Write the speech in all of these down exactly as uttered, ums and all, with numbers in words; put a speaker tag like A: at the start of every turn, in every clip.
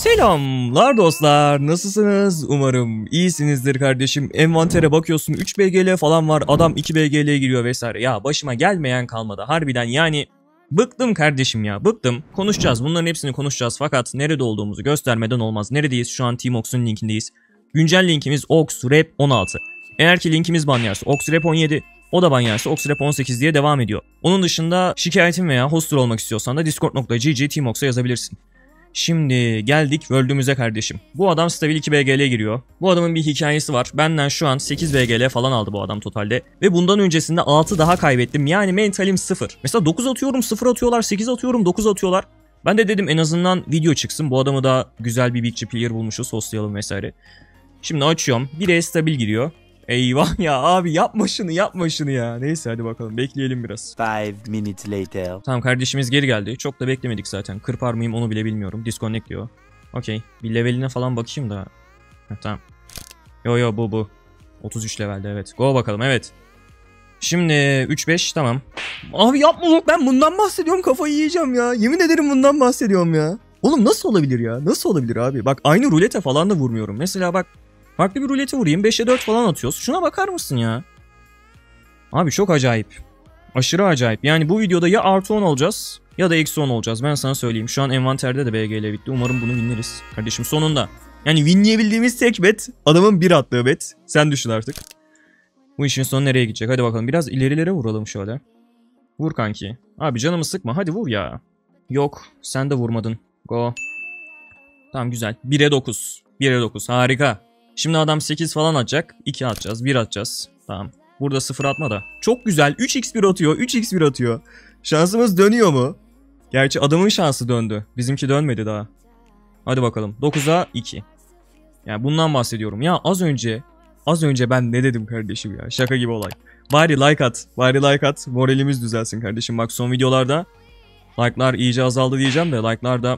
A: Selamlar dostlar, nasılsınız? Umarım iyisinizdir kardeşim. Envantere bakıyorsun, üç B G L falan var, adam iki B G L giriyor vesaire. Ya başıma gelmeyen kalmadı harbiden, yani bıktım kardeşim ya, bıktım. Konuşacağız, bunların hepsini konuşacağız fakat nerede olduğumuzu göstermeden olmaz. Neredeyiz? Şu an Teamox'un linkindeyiz. Güncel linkimiz oxrep on altı. Eğer ki linkimiz ban yerse oxrep on yedi, o da ban yerse oxrep on sekiz diye devam ediyor. Onun dışında şikayetin veya hoster olmak istiyorsan da discord nokta g g teamox'a yazabilirsin. Şimdi geldik World'ümüze kardeşim. Bu adam stabil iki B G L giriyor. Bu adamın bir hikayesi var. Benden şu an sekiz B G L falan aldı bu adam totalde. Ve bundan öncesinde altı daha kaybettim. Yani mentalim sıfır. Mesela dokuz atıyorum, sıfır atıyorlar, sekiz atıyorum, dokuz atıyorlar. Ben de dedim en azından video çıksın. Bu adamı da güzel bir big player bulmuşuz. Hostlayalım vesaire. Şimdi açıyorum. bire stabil giriyor. Eyvah ya abi, yapma şunu yapma şunu ya. Neyse hadi bakalım, bekleyelim biraz.
B: five minutes later.
A: Tamam, kardeşimiz geri geldi. Çok da beklemedik zaten. Kırpar mıyım onu bile bilmiyorum. Disconnect diyor. Okey. Bir leveline falan bakayım da. Heh, tamam. Yo yo bu bu. otuz üç levelde, evet. Go bakalım, evet. Şimdi üç beş tamam. Abi yapma bak, ben bundan bahsediyorum, kafayı yiyeceğim ya. Yemin ederim bundan bahsediyorum ya. Oğlum nasıl olabilir ya? Nasıl olabilir abi? Bak aynı rulete falan da vurmuyorum. Mesela bak. Farklı bir rulete vurayım. beşe dört falan atıyoruz. Şuna bakar mısın ya? Abi çok acayip. Aşırı acayip. Yani bu videoda ya artı on olacağız ya da eksi on olacağız. Ben sana söyleyeyim. Şu an envanterde de B G L bitti. Umarım bunu winleriz. Kardeşim sonunda. Yani winleyebildiğimiz tek bet adamın bir attığı bet. Sen düşün artık. Bu işin sonu nereye gidecek? Hadi bakalım. Biraz ilerilere vuralım şöyle. Vur kanki. Abi canımı sıkma. Hadi vur ya. Yok. Sen de vurmadın. Go. Tamam güzel. bire dokuz. bire dokuz. Harika. Şimdi adam sekiz falan atacak. iki atacağız. bir atacağız. Tamam. Burada sıfır atma da. Çok güzel. üç x bir atıyor. üç x bir atıyor. Şansımız dönüyor mu? Gerçi adamın şansı döndü. Bizimki dönmedi daha. Hadi bakalım. dokuza iki. Yani bundan bahsediyorum. Ya az önce. Az önce ben ne dedim kardeşim ya. Şaka gibi olay. Bari like at. Bari like at. Moralimiz düzelsin kardeşim. Bak son videolarda like'lar iyice azaldı diyeceğim de like'lar da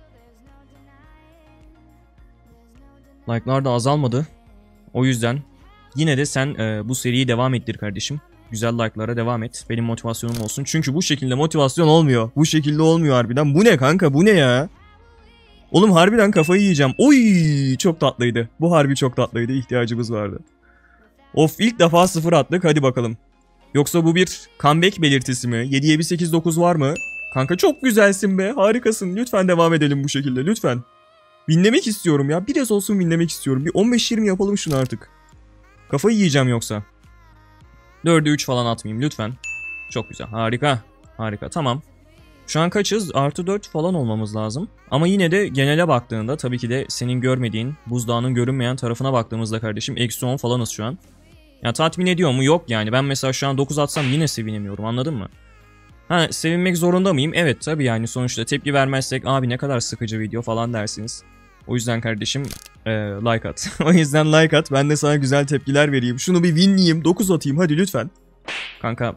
A: Like'lar da azalmadı. O yüzden yine de sen e, bu seriyi devam ettir kardeşim. Güzel like'lara devam et. Benim motivasyonum olsun. Çünkü bu şekilde motivasyon olmuyor. Bu şekilde olmuyor harbiden. Bu ne kanka? Bu ne ya? Oğlum harbiden kafayı yiyeceğim. Oy çok tatlıydı. Bu harbi çok tatlıydı. İhtiyacımız vardı. Of, ilk defa sıfır attık. Hadi bakalım. Yoksa bu bir comeback belirtisi mi? yediye bir sekiz dokuz var mı? Kanka çok güzelsin be. Harikasın. Lütfen devam edelim bu şekilde. Lütfen. Winlemek istiyorum ya. Biraz olsun winlemek istiyorum. Bir on beş yirmi yapalım şunu artık. Kafayı yiyeceğim yoksa. dörde üç falan atmayayım lütfen. Çok güzel. Harika. Harika. Tamam. Şu an kaçız? Artı dört falan olmamız lazım. Ama yine de genele baktığında tabii ki de senin görmediğin, buzdağının görünmeyen tarafına baktığımızda kardeşim eksi on falanız şu an. Ya tatmin ediyor mu? Yok yani. Ben mesela şu an dokuz atsam yine sevinemiyorum. Anladın mı? Ha, sevinmek zorunda mıyım? Evet tabii, yani sonuçta tepki vermezsek abi ne kadar sıkıcı video falan dersiniz. O yüzden kardeşim e, like at. O yüzden like at. Ben de sana güzel tepkiler vereyim. Şunu bir winleyeyim. dokuz atayım hadi lütfen. Kanka.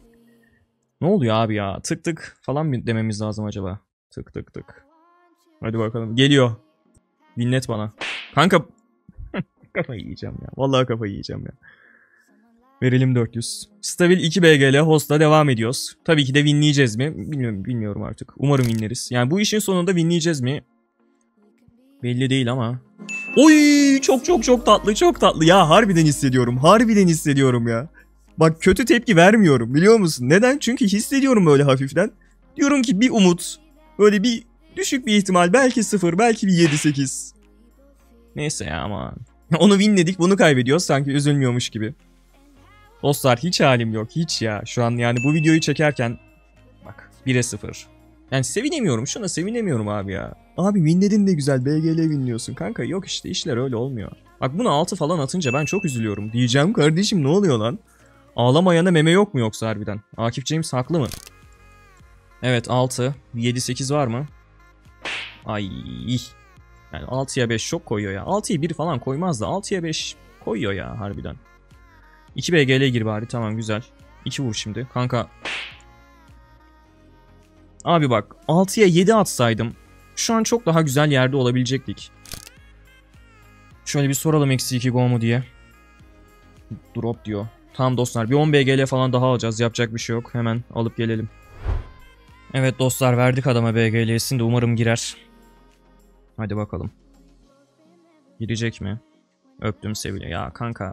A: Ne oluyor abi ya? Tık tık falan mı dememiz lazım acaba? Tık tık tık. Hadi bakalım. Geliyor. Winlet bana. Kanka. Kafayı yiyeceğim ya. Vallahi kafayı yiyeceğim ya. Verelim dört yüz. Stabil iki B G L host'la devam ediyoruz. Tabii ki de winleyeceğiz mi? Bilmiyorum, bilmiyorum artık. Umarım winleriz. Yani bu işin sonunda winleyeceğiz mi? Belli değil ama. Oy çok çok çok tatlı, çok tatlı. Ya harbiden hissediyorum. Harbiden hissediyorum ya. Bak kötü tepki vermiyorum biliyor musun? Neden? Çünkü hissediyorum böyle hafiften. Diyorum ki bir umut. Böyle bir düşük bir ihtimal. Belki sıfır, belki bir yedi sekiz. Neyse ya aman. Onu winledik, bunu kaybediyoruz. Sanki üzülmüyormuş gibi. Dostlar hiç halim yok. Hiç ya. Şu an yani bu videoyu çekerken. Bak bire sıfır. Yani sevinemiyorum. Şuna sevinemiyorum abi ya. Abi winledin de güzel. B G L winliyorsun. Kanka yok işte, işler öyle olmuyor. Bak bunu altı falan atınca ben çok üzülüyorum. Diyeceğim kardeşim ne oluyor lan? Ağlamayana meme yok mu yoksa harbiden? Akif James haklı mı? Evet altı. yedi sekiz var mı? Ay. Yani altıya beş çok koyuyor ya. altıya bir falan koymaz da altıya beş koyuyor ya harbiden. iki B G L gir bari, tamam güzel. iki vur şimdi. Kanka. Abi bak altıya yedi atsaydım şu an çok daha güzel yerde olabilecektik. Şöyle bir soralım eksi iki go mu diye. Drop diyor. Tamam dostlar, bir on B G L falan daha alacağız. Yapacak bir şey yok. Hemen alıp gelelim. Evet dostlar, verdik adama B G L'sini de umarım girer. Hadi bakalım. Girecek mi? Öptüm sevgili. Ya kanka.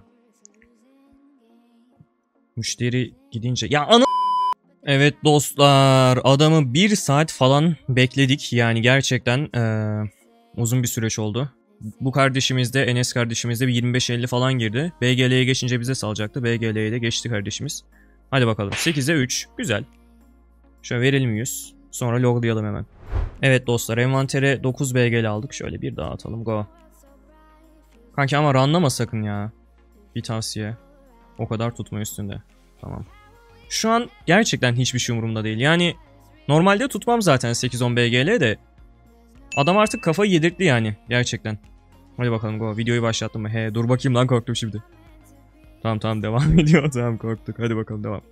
A: Müşteri gidince. Ya ana... Evet dostlar. Adamı bir saat falan bekledik. Yani gerçekten ee, uzun bir süreç oldu. Bu kardeşimiz de Enes kardeşimiz de bir yirmi beş elli falan girdi. B G L'ye geçince bize salacaktı. B G L'ye de geçti kardeşimiz. Hadi bakalım. sekize üç. Güzel. Şöyle verelim yüz. Sonra loglayalım hemen. Evet dostlar. Envantere dokuz B G L aldık. Şöyle bir daha atalım. Go. Kanki ama ranlama sakın ya. Bir tavsiye. O kadar tutma üstünde. Tamam. Şu an gerçekten hiçbir şey umurumda değil. Yani normalde tutmam zaten sekiz on B G L de. Adam artık kafayı yedirtti yani. Gerçekten. Hadi bakalım go. Videoyu başlattım mı? He dur bakayım lan, korktum şimdi. Tamam tamam devam ediyor. Tamam korktuk. Hadi bakalım devam.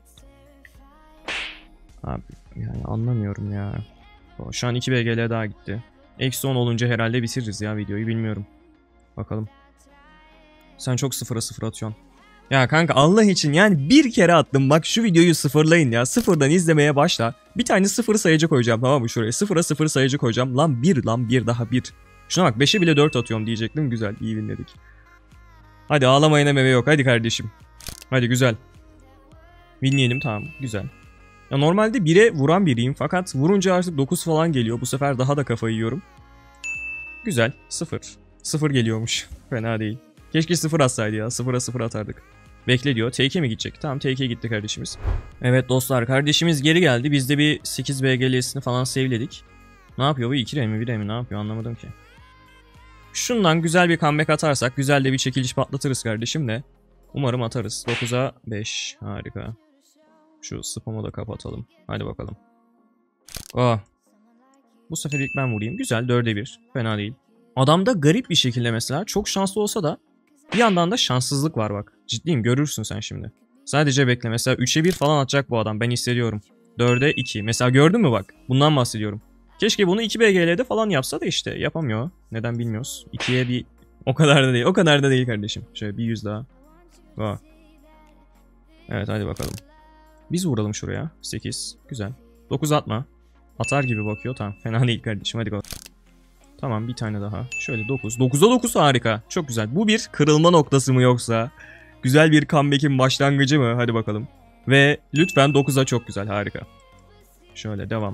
A: Abi yani anlamıyorum ya. Şu an iki B G L daha gitti. Eksi on olunca herhalde bitiririz ya videoyu, bilmiyorum. Bakalım. Sen çok sıfıra sıfır atıyorsun. Ya kanka Allah için yani bir kere attım. Bak şu videoyu sıfırlayın ya. Sıfırdan izlemeye başla. Bir tane sıfır sayıcı koyacağım, tamam mı şuraya? Sıfıra sıfır sayıcı koyacağım. Lan bir lan bir daha bir. Şuna bak, beşe bile dört atıyorum diyecektim. Güzel, iyi winledik. Hadi ağlamayına meyve yok. Hadi kardeşim. Hadi güzel. Winleyelim, tamam güzel. Ya normalde bire vuran biriyim fakat vurunca artık dokuz falan geliyor. Bu sefer daha da kafayı yiyorum. Güzel. sıfır. sıfır geliyormuş. Fena değil. Keşke sıfır atsaydı ya. sıfıra sıfır atardık. Bekle diyor. Take'e mi gidecek? Tamam Take'e gitti kardeşimiz. Evet dostlar, kardeşimiz geri geldi. Biz de bir sekiz B G L'sini falan sevledik. Ne yapıyor bu? iki R mi bir R mi ne yapıyor anlamadım ki. Şundan güzel bir comeback atarsak güzel de bir çekiliş patlatırız kardeşim de. Umarım atarız. dokuza beş. Harika. Şu spam'ı da kapatalım. Hadi bakalım. Oh. Bu sefer ilk ben vurayım. Güzel, dörde bir. Fena değil. Adamda garip bir şekilde mesela çok şanslı olsa da bir yandan da şanssızlık var bak. Ciddiyim, görürsün sen şimdi. Sadece bekle, mesela üçe bir falan atacak bu adam, ben hissediyorum. dörde iki. Mesela gördün mü bak? Bundan bahsediyorum. Keşke bunu iki B G L'de falan yapsa da işte yapamıyor. Neden bilmiyoruz. ikiye bir o kadar da değil. O kadar da değil kardeşim. Şöyle bir yüz daha. Oh. Evet hadi bakalım. Biz vuralım şuraya. sekiz. Güzel. dokuz atma. Atar gibi bakıyor. Tamam. Fena değil kardeşim. Hadi go. Tamam bir tane daha. Şöyle dokuz. dokuza dokuz harika. Çok güzel. Bu bir kırılma noktası mı yoksa? Güzel bir comeback'in başlangıcı mı? Hadi bakalım. Ve lütfen dokuza çok güzel. Harika. Şöyle devam.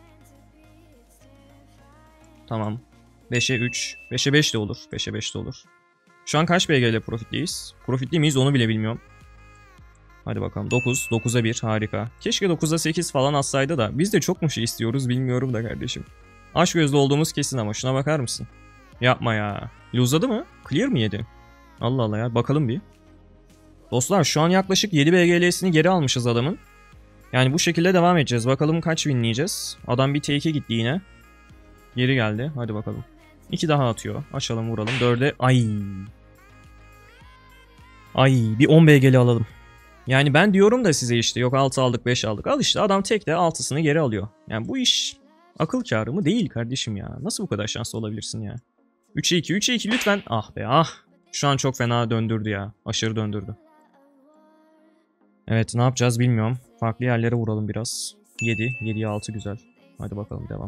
A: Tamam. beşe üç. beşe beş de olur. beşe beş de olur. Şu an kaç B G ile profitliyiz? Profitli miyiz onu bile bilmiyorum. Hadi bakalım. dokuz. dokuza bir. Harika. Keşke dokuza sekiz falan atsaydı da. Biz de çok mu şey istiyoruz bilmiyorum da kardeşim. Aç gözlü olduğumuz kesin ama şuna bakar mısın? Yapma ya. Lose'ladı mı? Clear mi yedi? Allah Allah ya. Bakalım bir. Dostlar şu an yaklaşık yedi B G L'sini geri almışız adamın. Yani bu şekilde devam edeceğiz. Bakalım kaç winleyeceğiz. Adam bir take'e gitti yine. Geri geldi. Hadi bakalım. iki daha atıyor. Açalım vuralım. dörde. Ay. Ay bir on B G L alalım. Yani ben diyorum da size işte yok altı aldık beş aldık. Al işte adam tek de altısını geri alıyor. Yani bu iş akıl kârı mı değil kardeşim ya. Nasıl bu kadar şanslı olabilirsin ya? üçe iki. üçe iki lütfen. Ah be ah. Şu an çok fena döndürdü ya. Aşırı döndürdü. Evet ne yapacağız bilmiyorum. Farklı yerlere vuralım biraz. yedi. yediye altı güzel. Hadi bakalım devam.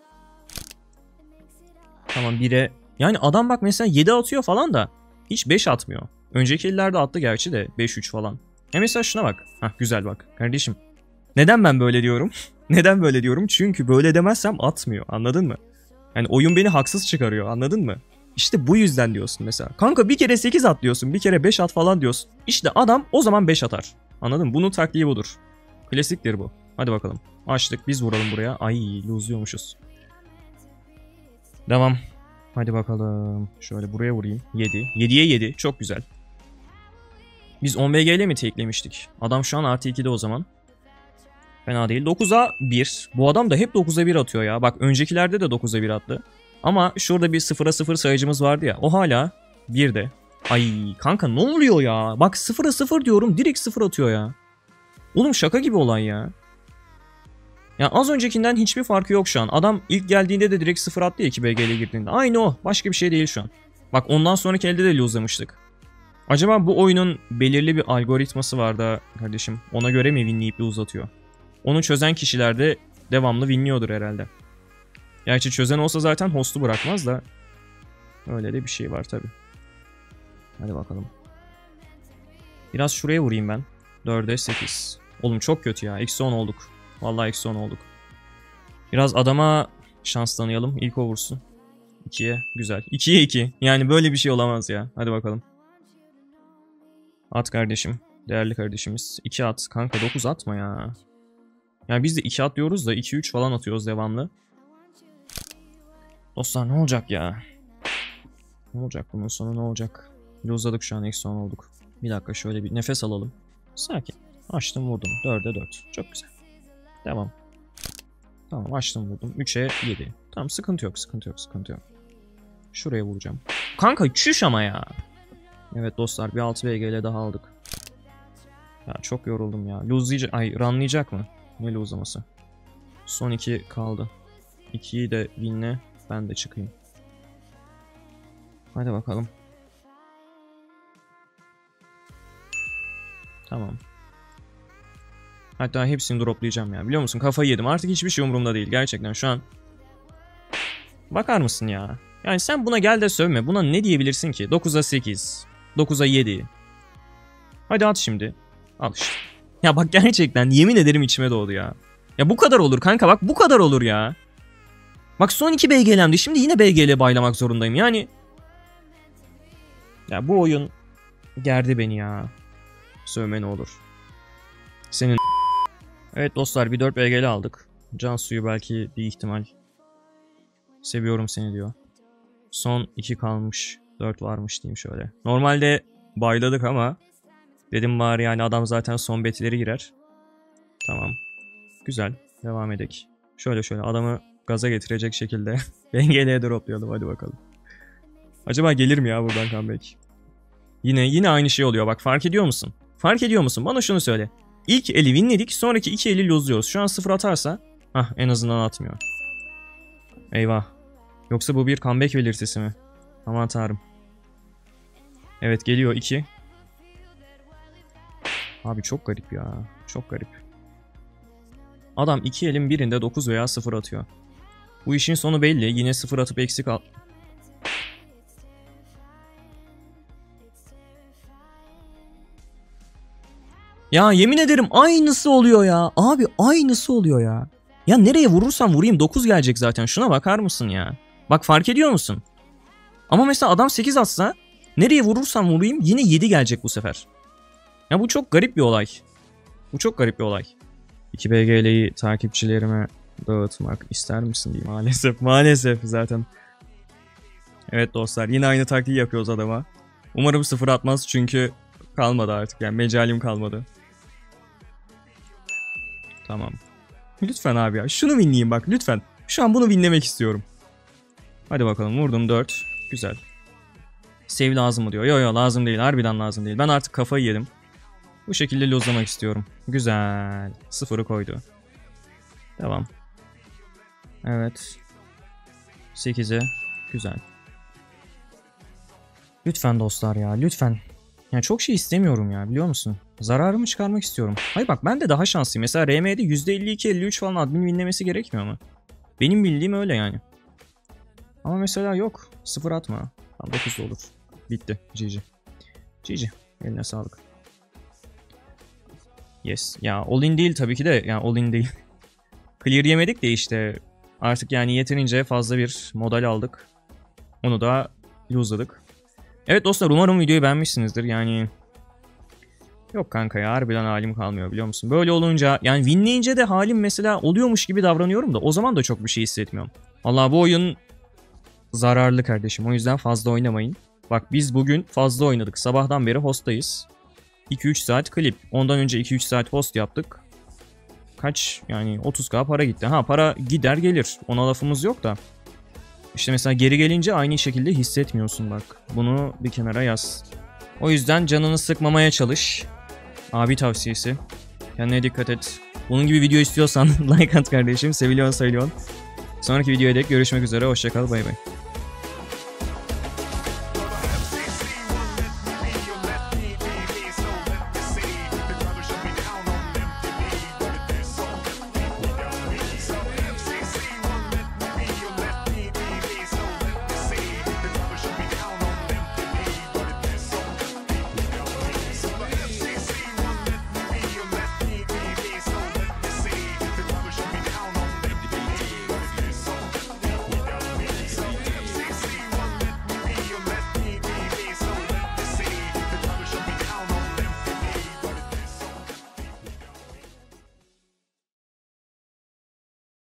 A: Tamam bire. Yani adam bak mesela yedi atıyor falan da hiç beş atmıyor. Önceki ellerde attı gerçi de beş üç falan. Ya mesela şuna bak. Hah güzel bak. Kardeşim. Neden ben böyle diyorum? Neden böyle diyorum? Çünkü böyle demezsem atmıyor. Anladın mı? Yani oyun beni haksız çıkarıyor. Anladın mı? İşte bu yüzden diyorsun mesela. Kanka bir kere sekiz at diyorsun. Bir kere beş at falan diyorsun. İşte adam o zaman beş atar. Anladın mı? Bunun taktiği budur. Klasiktir bu. Hadi bakalım. Açtık. Biz vuralım buraya. Ay lose'luyormuşuz. Devam. Hadi bakalım. Şöyle buraya vurayım. yedi. yediye yedi. Çok güzel. Biz on B G ile mi teklemiştik? Adam şu an artı ikide o zaman. Fena değil. dokuza bir. Bu adam da hep dokuza bir atıyor ya. Bak öncekilerde de dokuza bir attı. Ama şurada bir sıfıra sıfır sayıcımız vardı ya. O hala birde. Ay kanka ne oluyor ya? Bak sıfıra sıfır diyorum direkt sıfır atıyor ya. Oğlum şaka gibi olay ya. Ya az öncekinden hiçbir farkı yok şu an. Adam ilk geldiğinde de direkt sıfır attı ya iki B G ile girdiğinde. Aynı o. Başka bir şey değil şu an. Bak ondan sonraki elde de lose'lamıştık. Acaba bu oyunun belirli bir algoritması var da kardeşim. Ona göre mi winleyip uzatıyor? Onu çözen kişiler de devamlı winliyordur herhalde. Gerçi çözen olsa zaten host'u bırakmaz da. Öyle de bir şey var tabi. Hadi bakalım. Biraz şuraya vurayım ben. dörde sekiz. Oğlum çok kötü ya. Eksi on olduk. Vallahi eksi on olduk. Biraz adama şans tanıyalım. İlk o vursun. ikiye güzel. ikiye iki. Yani böyle bir şey olamaz ya. Hadi bakalım. At kardeşim. Değerli kardeşimiz. iki at. Kanka dokuz atma ya. Yani biz de iki at diyoruz da iki üç falan atıyoruz devamlı. Dostlar ne olacak ya? Ne olacak bunun sonu ne olacak? Lozladık şu an, eksi on olduk. Bir dakika şöyle bir nefes alalım. Sakin. Açtım vurdum. dörde dört. Çok güzel. Devam. Tamam açtım vurdum. üçe yedi. Tamam sıkıntı yok sıkıntı yok sıkıntı yok. Şuraya vuracağım. Kanka çüş ama ya. Evet dostlar bir altı B G L daha aldık. Ya çok yoruldum ya. Lose'layacak. Ay runlayacak mı? Ne lose'laması? Son iki kaldı. ikiyi de winle. Ben de çıkayım. Hadi bakalım. Tamam. Hatta hepsini droplayacağım ya. Biliyor musun? Kafayı yedim. Artık hiçbir şey umurumda değil. Gerçekten şu an. Bakar mısın ya? Yani sen buna gel de sövme. Buna ne diyebilirsin ki? dokuza sekiz. dokuza yedi. Hadi at şimdi. Al işte. Ya bak gerçekten yemin ederim içime doğdu ya. Ya bu kadar olur kanka bak bu kadar olur ya. Bak son iki B G L'mdi. Şimdi yine B G L baylamak zorundayım. Yani. Ya bu oyun gerdi beni ya. Sövme ne olur. Senin. Evet dostlar bir dört B G L aldık. Cansu'yu belki bir ihtimal. Seviyorum seni diyor. Son iki kalmış. dört varmış diyeyim şöyle. Normalde bayladık ama. Dedim bari yani adam zaten son betileri girer. Tamam. Güzel. Devam edelim. Şöyle şöyle adamı gaza getirecek şekilde B G L'ye droplayalım hadi bakalım. Acaba gelir mi ya buradan comeback? Yine yine aynı şey oluyor bak fark ediyor musun? Fark ediyor musun? Bana şunu söyle. İlk eli winledik sonraki iki eli lozluyoruz. Şu an sıfır atarsa hah en azından atmıyor. Eyvah. Yoksa bu bir comeback belirtisi mi? Aman tanrım. Evet geliyor iki. Abi çok garip ya. Çok garip. Adam iki elin birinde dokuz veya sıfır atıyor. Bu işin sonu belli. Yine sıfır atıp eksik al... Ya yemin ederim aynısı oluyor ya. Abi aynısı oluyor ya. Ya nereye vurursam vurayım dokuz gelecek zaten. Şuna bakar mısın ya? Bak fark ediyor musun? Ama mesela adam sekiz atsa nereye vurursam vurayım yine yedi gelecek bu sefer. Ya bu çok garip bir olay. Bu çok garip bir olay. iki B G L'yi takipçilerime dağıtmak ister misin diyeyim. Maalesef maalesef zaten. Evet dostlar yine aynı taktiği yapıyoruz adama. Umarım sıfır atmaz çünkü kalmadı artık yani mecalim kalmadı. Tamam. Lütfen abi ya şunu winleyeyim bak lütfen. Şu an bunu winlemek istiyorum. Hadi bakalım vurdum dört. Güzel. Save lazım mı diyor. Yo yo lazım değil harbiden lazım değil. Ben artık kafayı yedim. Bu şekilde lozlamak istiyorum. Güzel. Sıfırı koydu. Devam. Evet. sekize. Güzel. Lütfen dostlar ya lütfen. Ya çok şey istemiyorum ya biliyor musun? Zararımı çıkarmak istiyorum. Hayır bak ben de daha şanslıyım. Mesela R M'de yüzde elli iki elli üç falan admin winlemesi gerekmiyor mu? Benim bildiğim öyle yani. Ama mesela yok. Sıfır atma. Tamam dokuz da olur. Bitti. G G. G G. Eline sağlık. Yes. Ya all in değil tabii ki de. Yani all in değil. Clear yemedik de işte. Artık yani yeterince fazla bir modal aldık. Onu da lose'ladık. Evet dostlar umarım videoyu beğenmişsinizdir. Yani yok kanka ya harbiden halim kalmıyor biliyor musun? Böyle olunca yani winleyince de halim mesela oluyormuş gibi davranıyorum da o zaman da çok bir şey hissetmiyorum. Vallahi bu oyun zararlı kardeşim. O yüzden fazla oynamayın. Bak biz bugün fazla oynadık. Sabahtan beri host'tayız. iki üç saat klip. Ondan önce iki üç saat host yaptık. Kaç yani otuz K para gitti. Ha para gider gelir. Ona lafımız yok da. İşte mesela geri gelince aynı şekilde hissetmiyorsun bak. Bunu bir kenara yaz. O yüzden canını sıkmamaya çalış. Abi tavsiyesi. Kendine dikkat et. Bunun gibi video istiyorsan like at kardeşim. Seviliyorsun söylüyorsun. Sonraki videoya dek görüşmek üzere. Hoşçakal bay bay.